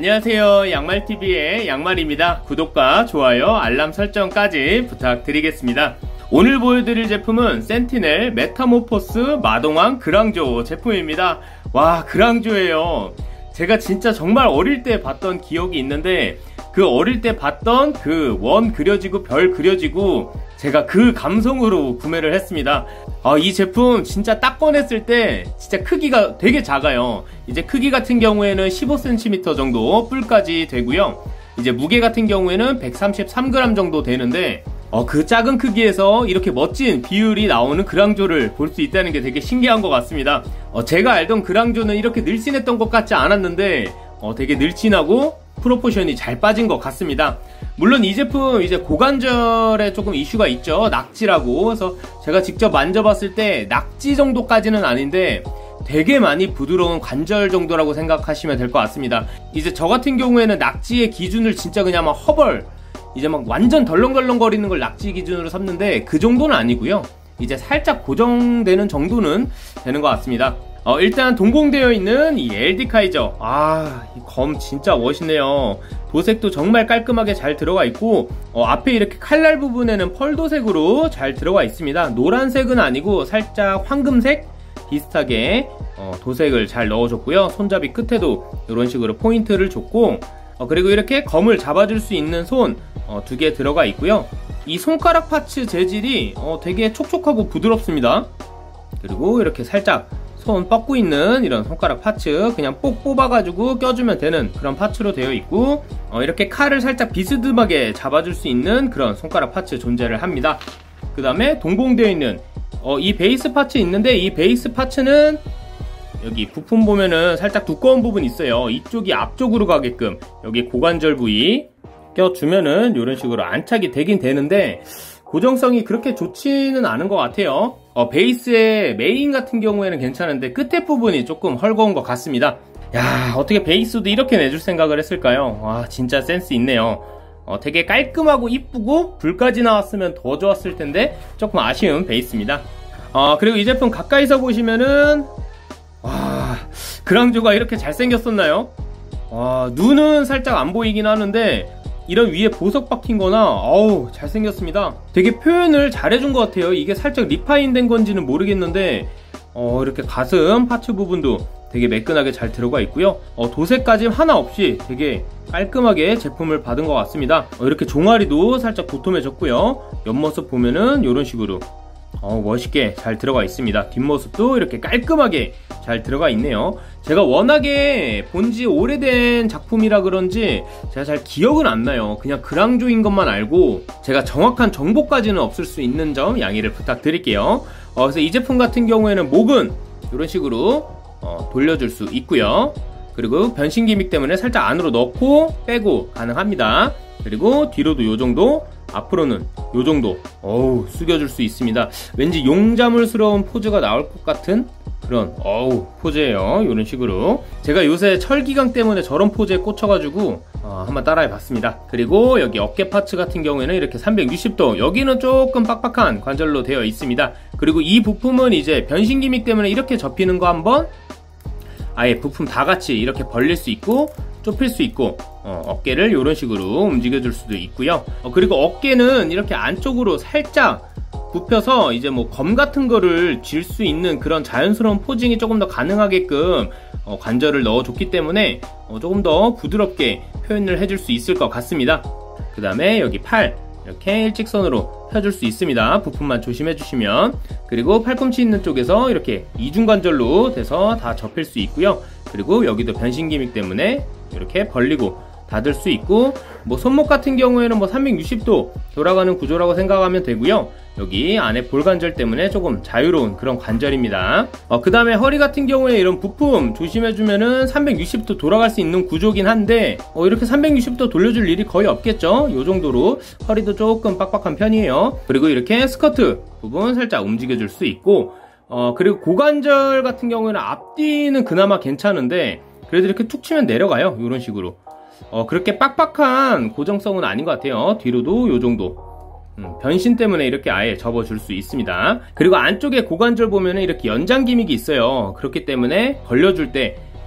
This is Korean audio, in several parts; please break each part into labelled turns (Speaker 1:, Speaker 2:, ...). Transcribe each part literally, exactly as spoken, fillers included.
Speaker 1: 안녕하세요, 양말티비의 양말입니다. 구독과 좋아요, 알람 설정까지 부탁드리겠습니다. 오늘 보여드릴 제품은 센티넬 메타모포스 마동왕 그랑조 제품입니다. 와, 그랑조예요. 제가 진짜 정말 어릴 때 봤던 기억이 있는데 그 어릴 때 봤던 그 원 그려지고 별 그려지고 제가 그 감성으로 구매를 했습니다. 아, 이 제품 진짜 딱 꺼냈을 때 진짜 크기가 되게 작아요. 이제 크기 같은 경우에는 십오 센티미터 정도 뿔까지 되고요. 이제 무게 같은 경우에는 백삼십삼 그램 정도 되는데 어, 그 작은 크기에서 이렇게 멋진 비율이 나오는 그랑조를 볼 수 있다는 게 되게 신기한 것 같습니다. 어, 제가 알던 그랑조는 이렇게 늘씬했던 것 같지 않았는데 어, 되게 늘씬하고 프로포션이 잘 빠진 것 같습니다. 물론 이 제품 이제 고관절에 조금 이슈가 있죠. 낙지라고. 그래서 제가 직접 만져봤을 때 낙지 정도까지는 아닌데 되게 많이 부드러운 관절 정도라고 생각하시면 될 것 같습니다. 이제 저 같은 경우에는 낙지의 기준을 진짜 그냥 막 허벌 이제 막 완전 덜렁덜렁 거리는 걸 낙지 기준으로 삼는데 그 정도는 아니고요. 이제 살짝 고정되는 정도는 되는 것 같습니다. 어, 일단 동봉되어 있는 이 엘디 카이저, 아, 이 검 진짜 멋있네요. 도색도 정말 깔끔하게 잘 들어가 있고 어, 앞에 이렇게 칼날 부분에는 펄 도색으로 잘 들어가 있습니다. 노란색은 아니고 살짝 황금색 비슷하게 어, 도색을 잘 넣어줬고요. 손잡이 끝에도 이런 식으로 포인트를 줬고 어, 그리고 이렇게 검을 잡아줄 수 있는 손 두 개 들어가 있고요. 이 손가락 파츠 재질이 어, 되게 촉촉하고 부드럽습니다. 그리고 이렇게 살짝 손 뻗고 있는 이런 손가락 파츠 그냥 뽁 뽑아가지고 껴주면 되는 그런 파츠로 되어 있고 어, 이렇게 칼을 살짝 비스듬하게 잡아줄 수 있는 그런 손가락 파츠 존재를 합니다. 그 다음에 동봉되어 있는 어, 이 베이스 파츠 있는데 이 베이스 파츠는 여기 부품 보면은 살짝 두꺼운 부분이 있어요. 이쪽이 앞쪽으로 가게끔 여기 고관절 부위 껴주면은 이런 식으로 안착이 되긴 되는데 고정성이 그렇게 좋지는 않은 것 같아요. 어, 베이스의 메인 같은 경우에는 괜찮은데 끝에 부분이 조금 헐거운 것 같습니다. 야, 어떻게 베이스도 이렇게 내줄 생각을 했을까요? 와, 진짜 센스 있네요. 어, 되게 깔끔하고 이쁘고 불까지 나왔으면 더 좋았을 텐데 조금 아쉬운 베이스입니다. 어, 그리고 이 제품 가까이서 보시면은 와, 그랑조가 이렇게 잘생겼었나요? 와, 눈은 살짝 안 보이긴 하는데 이런 위에 보석 박힌 거나 어우 잘생겼습니다. 되게 표현을 잘해준 것 같아요. 이게 살짝 리파인 된 건지는 모르겠는데 어, 이렇게 가슴 파츠 부분도 되게 매끈하게 잘 들어가 있고요. 어, 도색까지 하나 없이 되게 깔끔하게 제품을 받은 것 같습니다. 어, 이렇게 종아리도 살짝 도톰해졌고요. 옆모습 보면은 이런 식으로 어, 멋있게 잘 들어가 있습니다. 뒷모습도 이렇게 깔끔하게 잘 들어가 있네요. 제가 워낙에 본지 오래된 작품이라 그런지 제가 잘 기억은 안 나요. 그냥 그랑조인 것만 알고 제가 정확한 정보까지는 없을 수 있는 점 양해를 부탁드릴게요. 어, 그래서 이 제품 같은 경우에는 목은 이런 식으로 어, 돌려줄 수 있고요. 그리고 변신 기믹 때문에 살짝 안으로 넣고 빼고 가능합니다. 그리고 뒤로도 이 정도, 앞으로는 이 정도 어우 숙여줄 수 있습니다. 왠지 용자물스러운 포즈가 나올 것 같은 그런 어우 포즈예요. 이런 식으로 제가 요새 철기강 때문에 저런 포즈에 꽂혀가지고 어, 한번 따라해 봤습니다. 그리고 여기 어깨 파츠 같은 경우에는 이렇게 삼백육십 도 여기는 조금 빡빡한 관절로 되어 있습니다. 그리고 이 부품은 이제 변신 기믹 때문에 이렇게 접히는 거 한번 아예 부품 다 같이 이렇게 벌릴 수 있고 좁힐 수 있고 어, 어깨를 이런 식으로 움직여 줄 수도 있고요. 어, 그리고 어깨는 이렇게 안쪽으로 살짝 굽혀서 이제 뭐 검 같은 거를 쥘 수 있는 그런 자연스러운 포징이 조금 더 가능하게끔 어, 관절을 넣어줬기 때문에 어, 조금 더 부드럽게 표현을 해줄 수 있을 것 같습니다. 그 다음에 여기 팔 이렇게 일직선으로 펴줄 수 있습니다. 부품만 조심해 주시면. 그리고 팔꿈치 있는 쪽에서 이렇게 이중관절로 돼서 다 접힐 수 있고요. 그리고 여기도 변신 기믹 때문에 이렇게 벌리고 닫을 수 있고 뭐 손목 같은 경우에는 뭐 삼백육십 도 돌아가는 구조라고 생각하면 되고요. 여기 안에 볼관절 때문에 조금 자유로운 그런 관절입니다. 어, 그 다음에 허리 같은 경우에 이런 부품 조심해주면은 삼백육십 도 돌아갈 수 있는 구조긴 한데 어, 이렇게 삼백육십 도 돌려줄 일이 거의 없겠죠. 이 정도로 허리도 조금 빡빡한 편이에요. 그리고 이렇게 스커트 부분 살짝 움직여줄 수 있고 어, 그리고 고관절 같은 경우에는 앞뒤는 그나마 괜찮은데 그래도 이렇게 툭 치면 내려가요. 이런 식으로 어, 그렇게 빡빡한 고정성은 아닌 것 같아요. 뒤로도 이 정도 음, 변신 때문에 이렇게 아예 접어줄 수 있습니다. 그리고 안쪽에 고관절 보면은 이렇게 연장 기믹이 있어요. 그렇기 때문에 벌려줄 때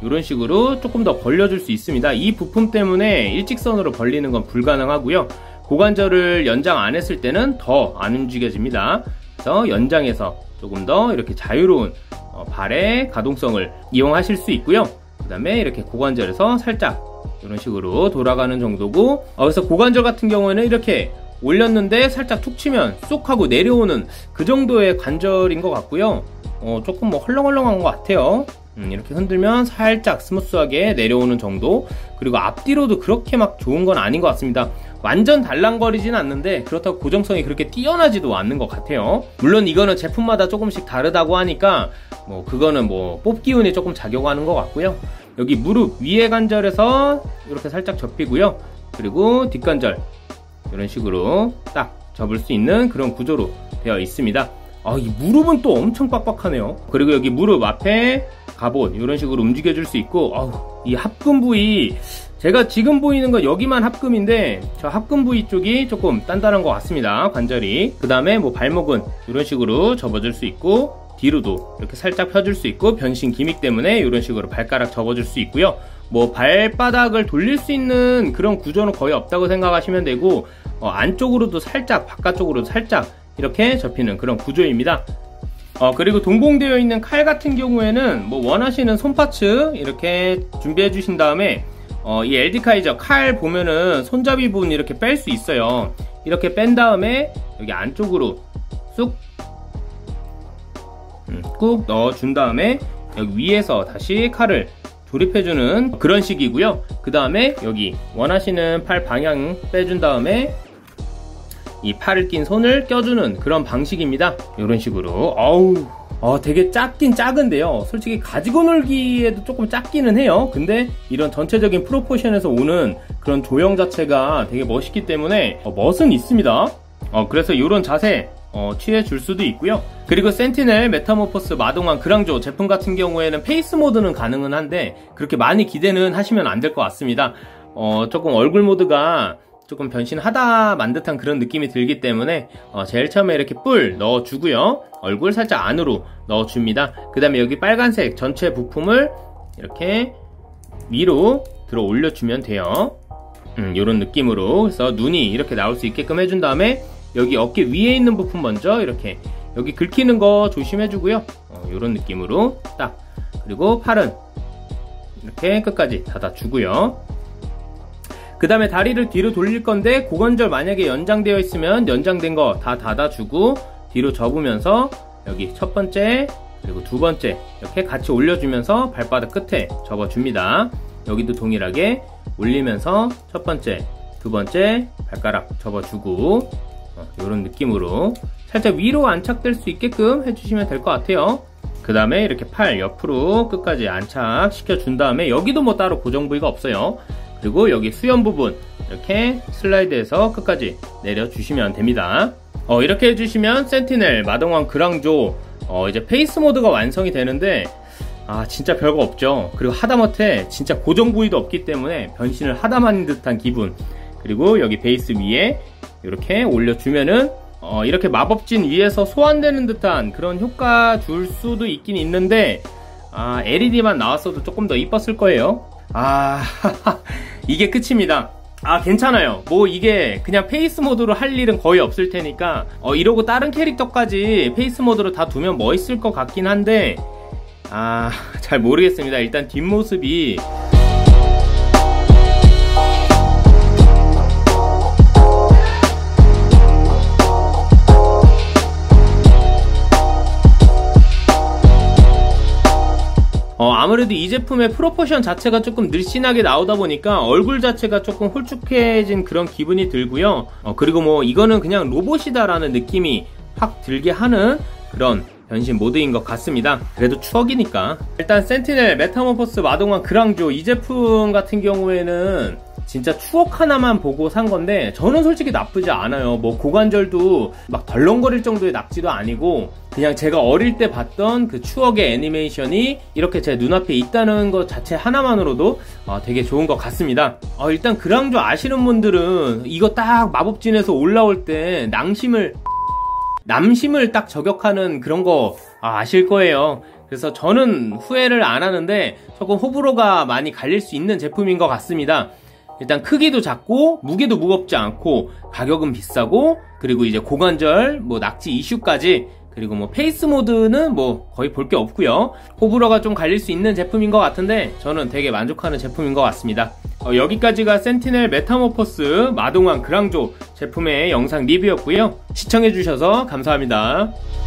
Speaker 1: 이런 식으로 조금 더 벌려줄 수 있습니다. 이 부품 때문에 일직선으로 벌리는 건 불가능하고요. 고관절을 연장 안 했을 때는 더 안 움직여집니다. 그래서 연장해서 조금 더 이렇게 자유로운 어, 발의 가동성을 이용하실 수 있고요. 그 다음에 이렇게 고관절에서 살짝 이런 식으로 돌아가는 정도고, 어, 그래서 고관절 같은 경우에는 이렇게 올렸는데 살짝 툭 치면 쑥 하고 내려오는 그 정도의 관절인 것 같고요. 어, 조금 뭐 헐렁헐렁한 것 같아요. 음, 이렇게 흔들면 살짝 스무스하게 내려오는 정도. 그리고 앞뒤로도 그렇게 막 좋은 건 아닌 것 같습니다. 완전 달랑거리진 않는데 그렇다고 고정성이 그렇게 뛰어나지도 않는 것 같아요. 물론 이거는 제품마다 조금씩 다르다고 하니까 뭐 그거는 뭐 뽑기 운이 조금 작용하는 것 같고요. 여기 무릎 위에 관절에서 이렇게 살짝 접히고요. 그리고 뒷관절 이런 식으로 딱 접을 수 있는 그런 구조로 되어 있습니다. 아, 이 무릎은 또 엄청 빡빡하네요. 그리고 여기 무릎 앞에 갑옷 이런 식으로 움직여줄 수 있고, 아우, 이 합금 부위, 제가 지금 보이는 거 여기만 합금인데 저 합금 부위 쪽이 조금 단단한 것 같습니다, 관절이. 그 다음에 뭐 발목은 이런 식으로 접어줄 수 있고, 뒤로도 이렇게 살짝 펴줄 수 있고, 변신 기믹 때문에 이런 식으로 발가락 접어줄 수 있고요. 뭐 발바닥을 돌릴 수 있는 그런 구조는 거의 없다고 생각하시면 되고, 어, 안쪽으로도 살짝 바깥쪽으로도 살짝 이렇게 접히는 그런 구조입니다. 어, 그리고 동봉되어 있는 칼 같은 경우에는 뭐 원하시는 손 파츠 이렇게 준비해 주신 다음에, 어, 이 엘디 카이저 칼 보면은 손잡이 부분 이렇게 뺄 수 있어요. 이렇게 뺀 다음에 여기 안쪽으로 쑥 음, 꾹 넣어준 다음에 여기 위에서 다시 칼을 조립해주는 그런 식이고요. 그 다음에 여기 원하시는 팔 방향 빼준 다음에 이 팔을 낀 손을 껴주는 그런 방식입니다. 이런 식으로. 어우, 어, 되게 작긴 작은데요. 솔직히 가지고 놀기에도 조금 작기는 해요. 근데 이런 전체적인 프로포션에서 오는 그런 조형 자체가 되게 멋있기 때문에 어, 멋은 있습니다. 어, 그래서 이런 자세 어, 취해줄 수도 있고요. 그리고 센티넬 메타모포스 마동왕 그랑조 제품 같은 경우에는 페이스 모드는 가능은 한데 그렇게 많이 기대는 하시면 안 될 것 같습니다. 어, 조금 얼굴 모드가 조금 변신하다만 듯한 그런 느낌이 들기 때문에 어, 제일 처음에 이렇게 뿔 넣어주고요. 얼굴 살짝 안으로 넣어줍니다. 그 다음에 여기 빨간색 전체 부품을 이렇게 위로 들어 올려주면 돼요. 음, 이런 느낌으로. 그래서 눈이 이렇게 나올 수 있게끔 해준 다음에 여기 어깨 위에 있는 부품 먼저 이렇게 여기 긁히는 거 조심해주고요. 어, 이런 느낌으로 딱. 그리고 팔은 이렇게 끝까지 닫아주고요. 그 다음에 다리를 뒤로 돌릴 건데 고관절 만약에 연장되어 있으면 연장된 거 다 닫아주고 뒤로 접으면서 여기 첫 번째 그리고 두 번째 이렇게 같이 올려주면서 발바닥 끝에 접어줍니다. 여기도 동일하게 올리면서 첫 번째 두 번째 발가락 접어주고 어, 이런 느낌으로 살짝 위로 안착될 수 있게끔 해주시면 될 것 같아요. 그 다음에 이렇게 팔 옆으로 끝까지 안착시켜 준 다음에 여기도 뭐 따로 고정 부위가 없어요. 그리고 여기 수염 부분 이렇게 슬라이드해서 끝까지 내려주시면 됩니다. 어, 이렇게 해주시면 센티넬 마동왕 그랑조 어, 이제 페이스 모드가 완성이 되는데 아 진짜 별거 없죠. 그리고 하다못해 진짜 고정 부위도 없기 때문에 변신을 하다만 듯한 기분. 그리고 여기 베이스 위에 이렇게 올려주면은 어, 이렇게 마법진 위에서 소환되는 듯한 그런 효과 줄 수도 있긴 있는데 아 엘이디만 나왔어도 조금 더 이뻤을 거예요. 아 이게 끝입니다. 아 괜찮아요. 뭐 이게 그냥 페이스 모드로 할 일은 거의 없을 테니까 어, 이러고 다른 캐릭터까지 페이스 모드로 다 두면 멋있을 것 같긴 한데 아 잘 모르겠습니다. 일단 뒷모습이 어, 아무래도 이 제품의 프로포션 자체가 조금 늘씬하게 나오다 보니까 얼굴 자체가 조금 홀쭉해진 그런 기분이 들고요. 어, 그리고 뭐 이거는 그냥 로봇이다 라는 느낌이 확 들게 하는 그런 변신 모드인 것 같습니다. 그래도 추억이니까. 일단 센티넬 메타모포스 마동왕 그랑조 이 제품 같은 경우에는 진짜 추억 하나만 보고 산 건데 저는 솔직히 나쁘지 않아요. 뭐 고관절도 막 덜렁거릴 정도의 낙지도 아니고 그냥 제가 어릴 때 봤던 그 추억의 애니메이션이 이렇게 제 눈앞에 있다는 것 자체 하나만으로도 어, 되게 좋은 것 같습니다. 어, 일단 그랑조 아시는 분들은 이거 딱 마법진에서 올라올 때 낭심을 남심을 딱 저격하는 그런 거 아, 아실 거예요. 그래서 저는 후회를 안 하는데 조금 호불호가 많이 갈릴 수 있는 제품인 것 같습니다. 일단 크기도 작고 무게도 무겁지 않고 가격은 비싸고 그리고 이제 고관절 뭐 낙지 이슈까지 그리고 뭐 페이스 모드는 뭐 거의 볼 게 없고요. 호불호가 좀 갈릴 수 있는 제품인 것 같은데 저는 되게 만족하는 제품인 것 같습니다. 어, 여기까지가 센티넬 메타모포스 마동왕 그랑조 제품의 영상 리뷰였고요. 시청해주셔서 감사합니다.